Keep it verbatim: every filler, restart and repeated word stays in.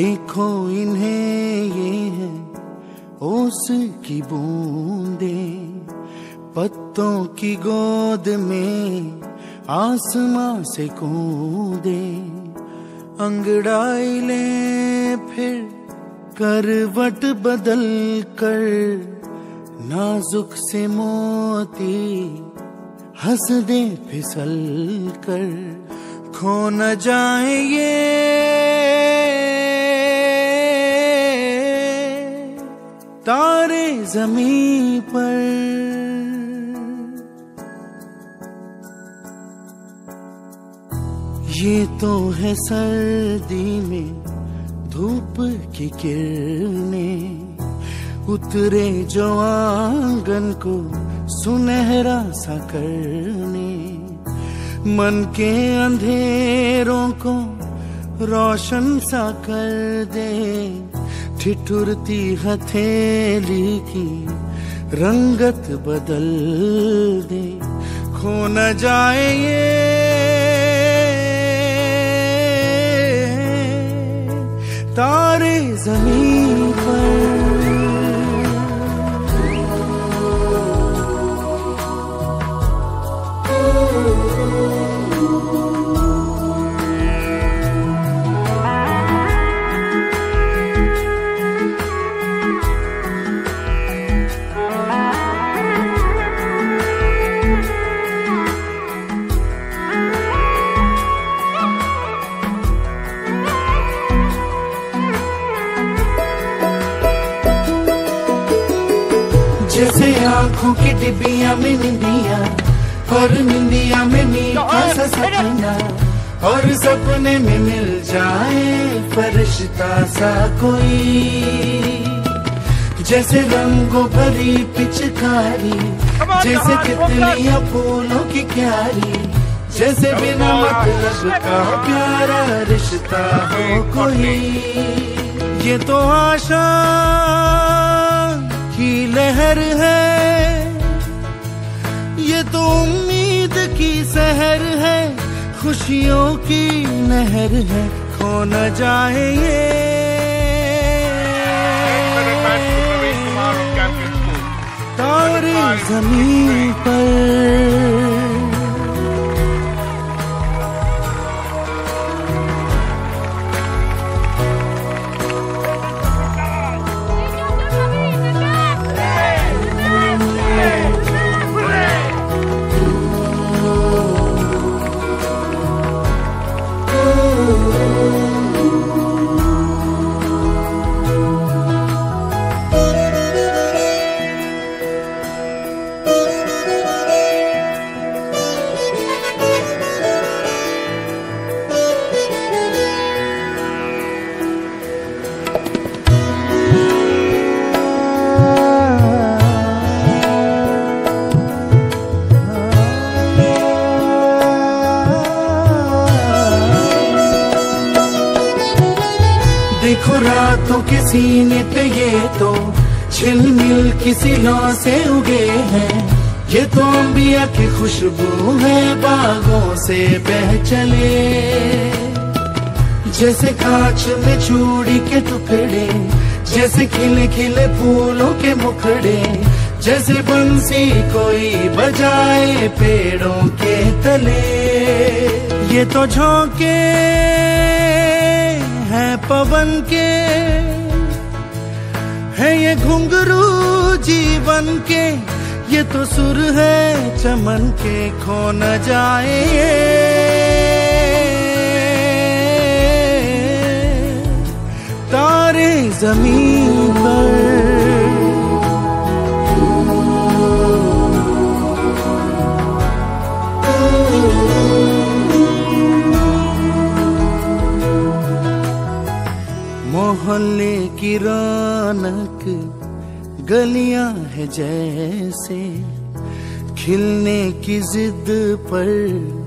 देखो इन्हें, ये है ओस की बूंदे, पत्तों की गोद में आसमां से कूदे। अंगड़ाई ले फिर करवट बदल कर, नाजुक से मोती हंस दे फिसल कर। खो न जाए ये तारे ज़मीं पर। ये तो है सर्दी में धूप की किरणें, उतरे जो आंगन को सुनहरा सा करने। मन के अंधेरों को रोशन सा कर दे, ठिठुरती हथेली की रंगत बदल दे। खो न जाए ये तारे ज़मीं पर। जैसे आँखों की डिबिया में निंदिया, और निंदिया में मीठा सा सपना, और सपने में मिल जाए फरिश्ता सा कोई। जैसे रंगों भरी पिचकारी, जैसे तितलियां फूलों की क्यारी, जैसे बिना मतलब का प्यारा रिश्ता हो कोई। ये तो आशा की लहर है, ये तो उम्मीद की सहर है, खुशियों की नहर है। खो न जाए ये तारे ज़मीं पर। देखो रातों के सीने पे ये तो झिलमिल किसी लौ से उगे हैं। ये तो अंबिया की खुशबू है बागों से बह चले। जैसे कांच में चूड़ी के टुकड़े, जैसे खिले खिले फूलों के मुखड़े, जैसे बंसी कोई बजाए पेड़ों के तले। ये तो झोंके है पवन के, है ये घुंघरू जीवन के, ये तो सुर है चमन के। खो न जाए तारे ज़मीं पर। मोहल्ले की रौनक गलियां है जैसे, खिलने की जिद पर